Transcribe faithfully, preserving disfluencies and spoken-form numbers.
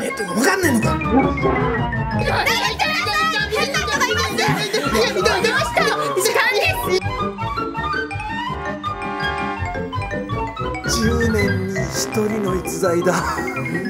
えって分かんないのか。 変な人がいます。出ました。時間です。 じゅうねんにひとりの逸材だ。